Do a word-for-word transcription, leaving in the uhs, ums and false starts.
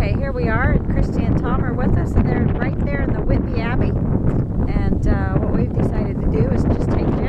Okay, here we are, and Christy and Tom are with us, and they're right there in the Whitby Abbey. And uh, what we've decided to do is just take